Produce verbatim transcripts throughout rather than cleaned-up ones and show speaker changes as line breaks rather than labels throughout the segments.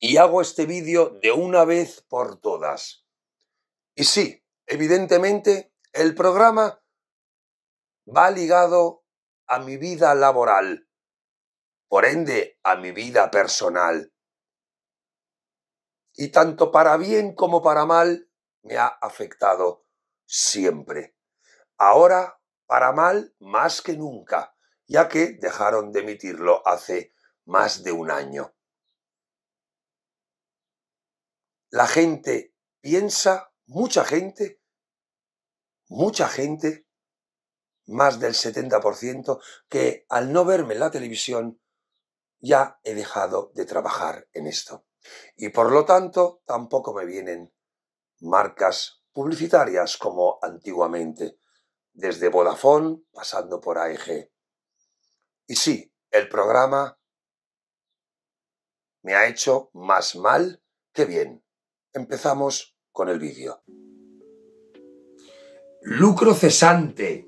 y hago este vídeo de una vez por todas. Y sí, evidentemente el programa va ligado a mi vida laboral, por ende a mi vida personal. Y tanto para bien como para mal me ha afectado siempre. Ahora, para mal, más que nunca, ya que dejaron de emitirlo hace más de un año. La gente piensa, mucha gente, mucha gente, más del setenta por ciento, que al no verme en la televisión ya he dejado de trabajar en esto. Y por lo tanto tampoco me vienen marcas publicitarias como antiguamente, desde Vodafone pasando por A E G. Y sí, el programa me ha hecho más mal que bien. Empezamos con el vídeo. Lucro cesante,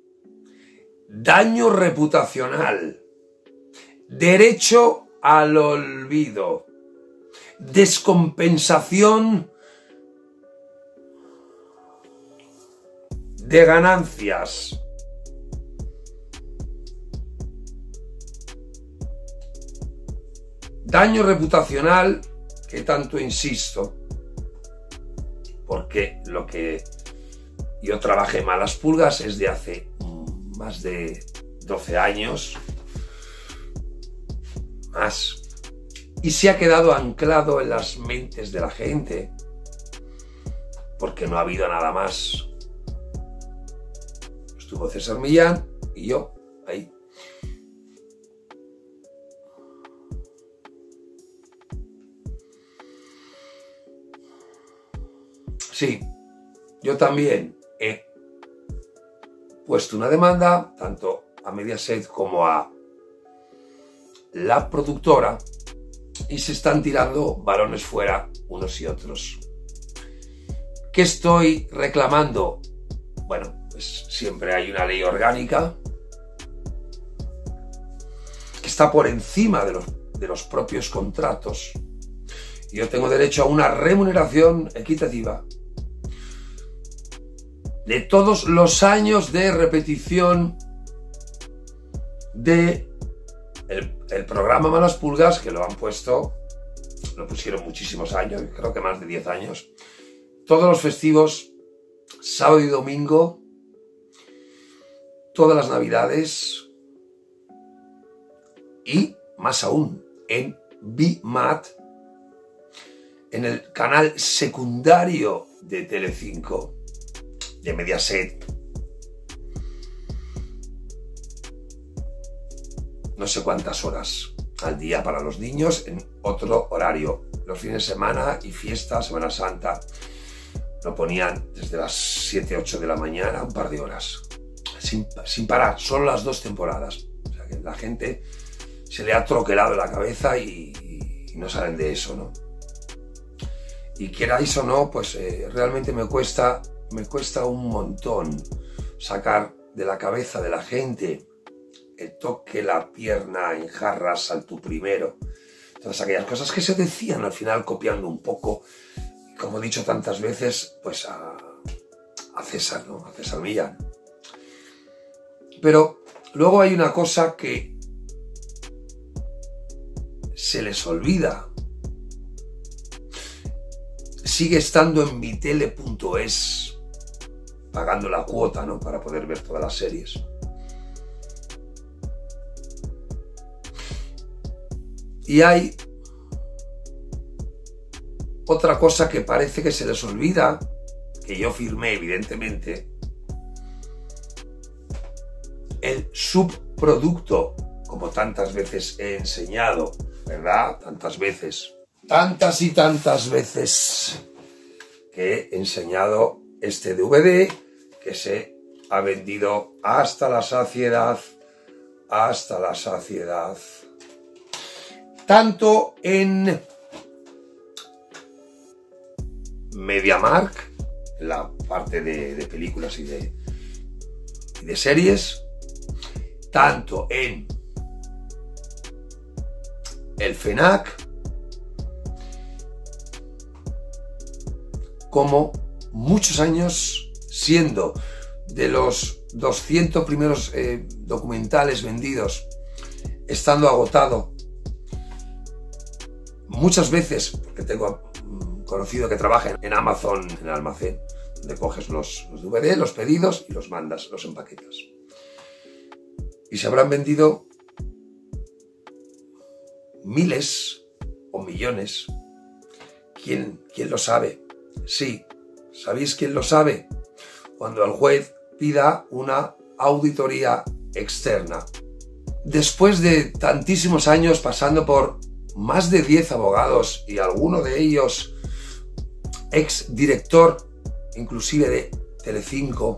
daño reputacional, derecho al olvido, descompensación de ganancias, daño reputacional, que tanto insisto, porque lo que yo trabajé Malas Pulgas es de hace más de doce años, más, y se ha quedado anclado en las mentes de la gente, porque no ha habido nada más. Estuvo César Millán y yo ahí. Sí, yo también he puesto una demanda, tanto a Mediaset como a la productora, y se están tirando balones fuera unos y otros. ¿Qué estoy reclamando? Bueno, pues siempre hay una ley orgánica que está por encima de los, de los propios contratos. Yo tengo derecho a una remuneración equitativa de todos los años de repetición de el, el programa Malas Pulgas, que lo han puesto, lo pusieron muchísimos años, creo que más de diez años, todos los festivos, sábado y domingo, todas las navidades y más aún en B M A T, en el canal secundario de Telecinco, de Mediaset. No sé cuántas horas al día para los niños en otro horario. Los fines de semana y fiesta, Semana Santa, lo ponían desde las siete, ocho de la mañana, un par de horas. Sin, sin parar, solo las dos temporadas. O sea que la gente se le ha troquelado la cabeza y, y no salen de eso, ¿no? Y queráis o no, pues eh, realmente me cuesta, me cuesta un montón sacar de la cabeza de la gente el toque la pierna en jarras, sal tú primero. Todas aquellas cosas que se decían al final copiando un poco, como he dicho tantas veces, pues a, a César, ¿no? A César Millán. Pero luego hay una cosa que se les olvida. Sigue estando en mitele punto es, pagando la cuota, ¿no? Para poder ver todas las series. Y hay otra cosa que parece que se les olvida, que yo firmé evidentemente, el subproducto, como tantas veces he enseñado, ¿verdad? Tantas veces, tantas y tantas veces que he enseñado este D V D que se ha vendido hasta la saciedad, hasta la saciedad. Tanto en MediaMarkt, en la parte de, de películas y de, y de series, tanto en el FENAC cómo muchos años, siendo de los doscientos primeros eh, documentales vendidos, estando agotado, muchas veces, porque tengo conocido que trabaja en Amazon, en el almacén, donde coges los, los D V D, los pedidos y los mandas, los empaquetas. Y se habrán vendido miles o millones. ¿Quién, quién lo sabe? Sí, ¿sabéis quién lo sabe? Cuando el juez pida una auditoría externa. Después de tantísimos años pasando por más de diez abogados y alguno de ellos ex director inclusive de Telecinco,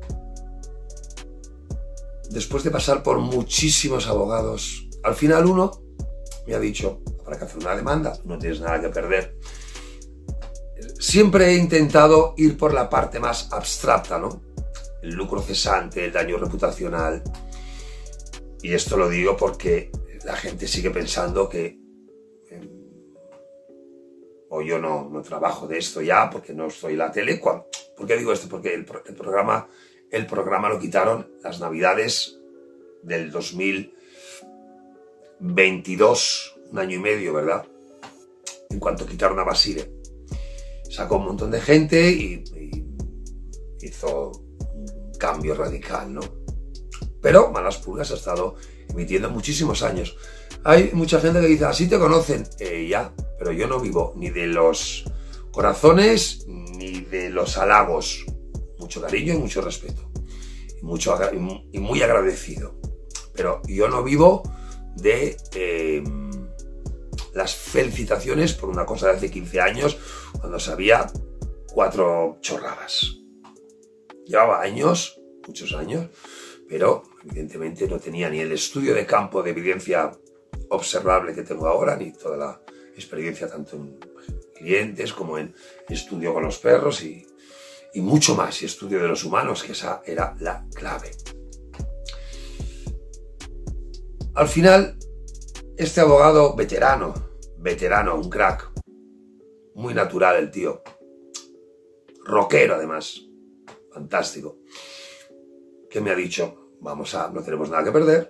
después de pasar por muchísimos abogados, al final uno me ha dicho: para que hacer una demanda no tienes nada que perder. Siempre he intentado ir por la parte más abstracta, ¿no? El lucro cesante, el daño reputacional. Y esto lo digo porque la gente sigue pensando que eh, o yo no, no trabajo de esto ya porque no estoy en la tele. ¿Por qué digo esto? Porque el, el, programa, el programa lo quitaron las navidades del dos mil veintidós, un año y medio, ¿verdad? En cuanto quitaron a Basile. Sacó un montón de gente y, y hizo un cambio radical, ¿no? Pero Malas Pulgas ha estado emitiendo muchísimos años. Hay mucha gente que dice: así te conocen. Eh, ya, pero yo no vivo ni de los corazones ni de los halagos. Mucho cariño y mucho respeto. Y, mucho, y muy agradecido. Pero yo no vivo de eh, las felicitaciones por una cosa de hace quince años, cuando sabía cuatro chorradas. Llevaba años, muchos años, pero evidentemente no tenía ni el estudio de campo de evidencia observable que tengo ahora, ni toda la experiencia tanto en clientes como en estudio con los perros y, y mucho más, y estudio de los humanos, que esa era la clave. Al final, este abogado veterano, veterano, un crack, muy natural el tío, rockero además, fantástico, que me ha dicho: vamos a, no tenemos nada que perder,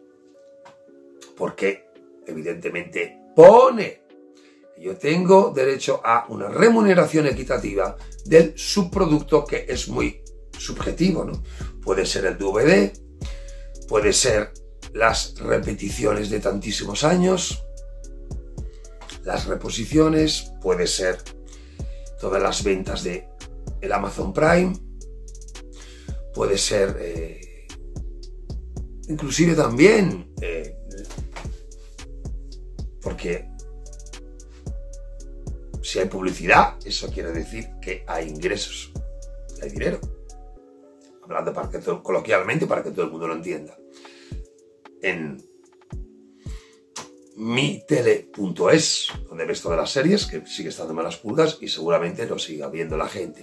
porque evidentemente pone que yo tengo derecho a una remuneración equitativa del subproducto, que es muy subjetivo, ¿no? Puede ser el D V D, puede ser las repeticiones de tantísimos años, las reposiciones, puede ser todas las ventas de el Amazon Prime, puede ser eh, inclusive también eh, porque si hay publicidad, eso quiere decir que hay ingresos, que hay dinero, hablando para que todo, coloquialmente, para que todo el mundo lo entienda. En mitele punto es, donde ves todas las series, que sigue estando en Malas Pulgas y seguramente lo siga viendo la gente.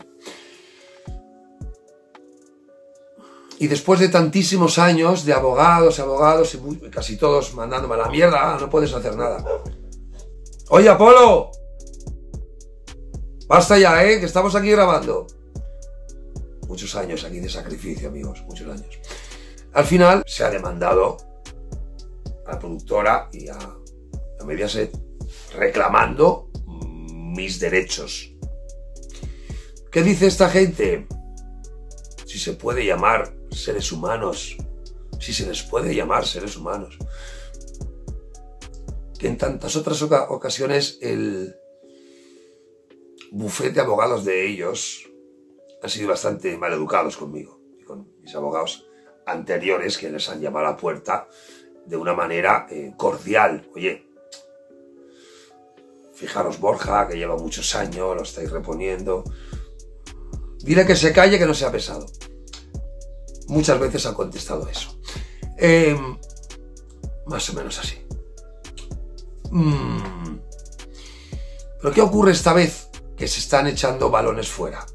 Y después de tantísimos años de abogados, abogados, y muy, casi todos mandándome a la mierda: ah, no puedes hacer nada. Oye, Apolo, basta ya, ¿eh? Que estamos aquí grabando. Muchos años aquí de sacrificio, amigos, muchos años. Al final se ha demandado a la productora y a, a Mediaset reclamando mis derechos. ¿Qué dice esta gente? Si se puede llamar seres humanos, si se les puede llamar seres humanos, que en tantas otras oca ocasiones el bufete de abogados de ellos han sido bastante mal educados conmigo y con mis abogados anteriores, que les han llamado a la puerta de una manera eh, cordial. Oye, fijaros, Borja, que lleva muchos años, lo estáis reponiendo, dile que se calle, que no sea pesado. Muchas veces han contestado eso. Eh, más o menos así. Mm. ¿Pero qué ocurre esta vez? Que se están echando balones fuera.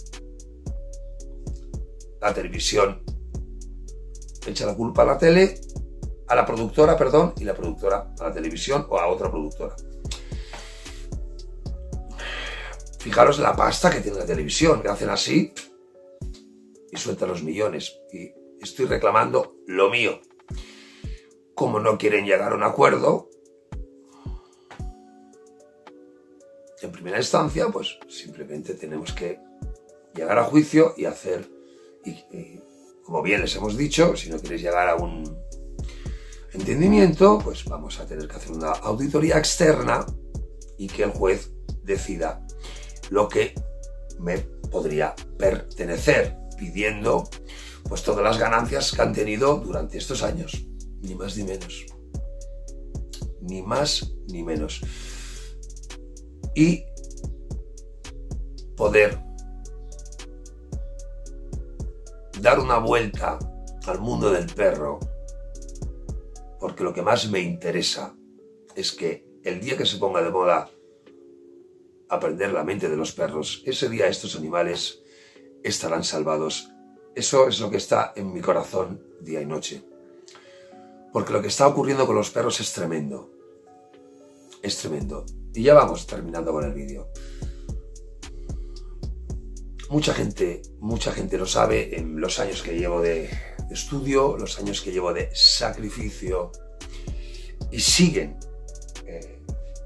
La televisión echa la culpa a la tele, a la productora, perdón, y la productora a la televisión o a otra productora. fijaros la pasta que tiene la televisión, que hacen así y sueltan los millones. Y estoy reclamando lo mío. Como no quieren llegar a un acuerdo, en primera instancia, pues simplemente tenemos que llegar a juicio y hacer, y, y, como bien les hemos dicho, si no queréis llegar a un entendimiento, pues vamos a tener que hacer una auditoría externa y que el juez decida lo que me podría pertenecer, pidiendo pues todas las ganancias que han tenido durante estos años, ni más ni menos, ni más ni menos, y poder dar una vuelta al mundo del perro, porque lo que más me interesa es que el día que se ponga de moda aprender la mente de los perros, ese día estos animales estarán salvados. Eso es lo que está en mi corazón día y noche. Porque lo que está ocurriendo con los perros es tremendo. Es tremendo. Y ya vamos terminando con el vídeo. Mucha gente, mucha gente lo sabe en los años que llevo de estudio, los años que llevo de sacrificio, y siguen eh,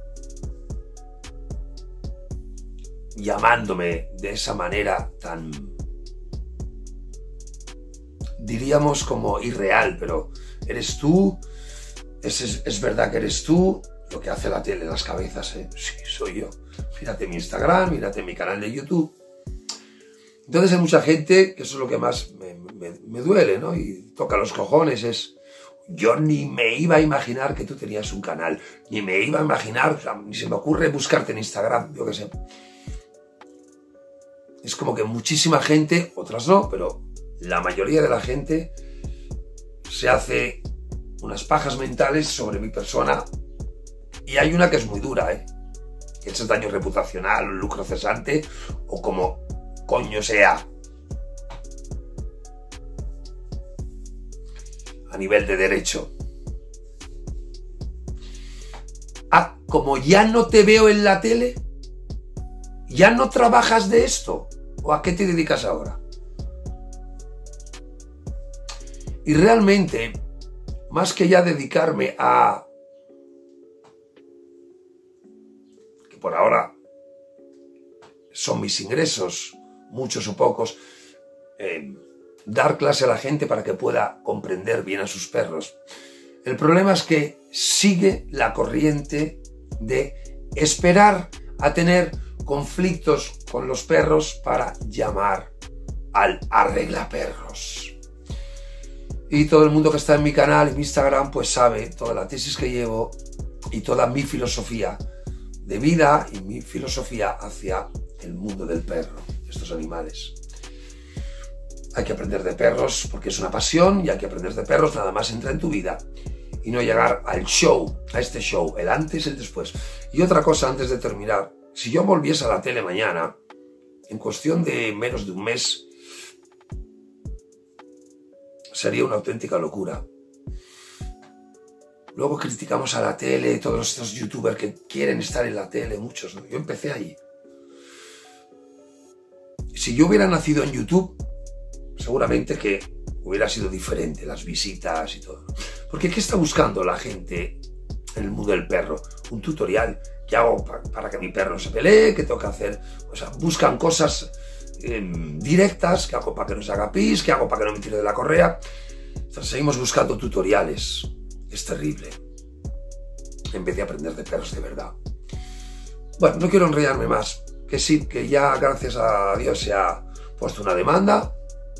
llamándome de esa manera tan, diríamos como irreal, pero eres tú, es, es, es verdad que eres tú, lo que hace la tele en las cabezas, ¿eh? Sí, soy yo. Mírate mi Instagram, mírate mi canal de YouTube. Entonces hay mucha gente, que eso es lo que más me, me, me duele, ¿no? Y toca los cojones, es... Yo ni me iba a imaginar que tú tenías un canal, ni me iba a imaginar, o sea, ni se me ocurre buscarte en Instagram, yo qué sé. Es como que muchísima gente, otras no, pero la mayoría de la gente se hace unas pajas mentales sobre mi persona, y hay una que es muy dura, ¿eh? Que es el daño reputacional, lucro cesante, o como coño sea. A nivel de derecho. Ah, como ya no te veo en la tele, ¿ya no trabajas de esto? ¿O a qué te dedicas ahora? Y realmente, más que ya dedicarme a... que por ahora son mis ingresos, muchos o pocos, eh, dar clase a la gente para que pueda comprender bien a sus perros. El problema es que sigue la corriente de esperar a tener conflictos con los perros para llamar al arreglaperros. Y todo el mundo que está en mi canal, en mi Instagram, pues sabe toda la tesis que llevo y toda mi filosofía de vida y mi filosofía hacia el mundo del perro, estos animales. Hay que aprender de perros porque es una pasión, y hay que aprender de perros nada más entra en tu vida y no llegar al show, a este show, el antes y el después. Y otra cosa antes de terminar, si yo volviese a la tele mañana, en cuestión de menos de un mes, sería una auténtica locura. Luego criticamos a la tele, todos estos youtubers que quieren estar en la tele, muchos, ¿no? Yo empecé allí. Si yo hubiera nacido en YouTube, seguramente que hubiera sido diferente, las visitas y todo. Porque ¿qué está buscando la gente en el mundo del perro? Un tutorial. ¿Qué hago para que mi perro se pelee? ¿Qué tengo que hacer? O sea, buscan cosas eh, directas. ¿Qué hago para que no se haga pis? ¿Qué hago para que no me tire de la correa? Entonces, seguimos buscando tutoriales. Es terrible. En vez de aprender de perros de verdad. Bueno, no quiero enrollarme más. Que sí, que ya gracias a Dios se ha puesto una demanda.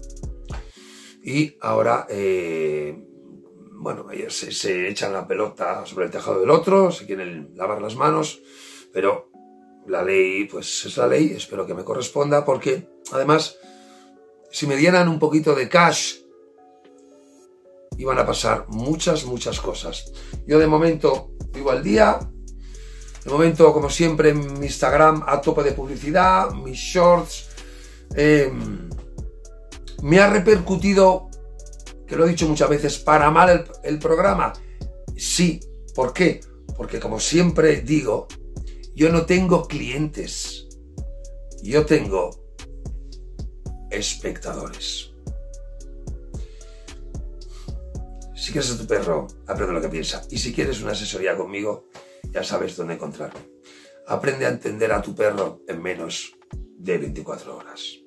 Y ahora, eh, bueno, ellos se, se echan la pelota sobre el tejado del otro, se quieren lavar las manos, pero la ley, pues es la ley, espero que me corresponda, porque además, si me dieran un poquito de cash, iban a pasar muchas, muchas cosas. Yo de momento vivo al día, de momento, como siempre, en mi Instagram a tope de publicidad, mis shorts, eh, ¿me ha repercutido, que lo he dicho muchas veces, para mal el, el programa? Sí. ¿Por qué? Porque como siempre digo, yo no tengo clientes. Yo tengo espectadores. Si quieres a tu perro, aprende lo que piensa. Y si quieres una asesoría conmigo, ya sabes dónde encontrarme. Aprende a entender a tu perro en menos de veinticuatro horas.